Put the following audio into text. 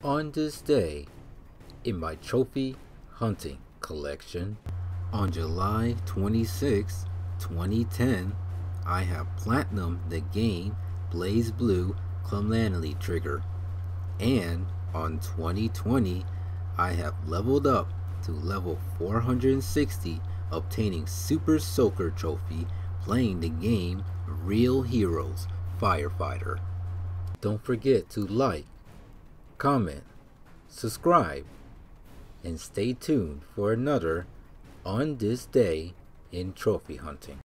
On this day, in my trophy hunting collection, on July 26, 2010, I have Platinum the game BlazBlue Clemanli trigger, and on 2020, I have leveled up to level 460, obtaining Super Soaker trophy playing the game Real Heroes Firefighter. Don't forget to like, comment, subscribe, and stay tuned for another On This Day in Trophy Hunting.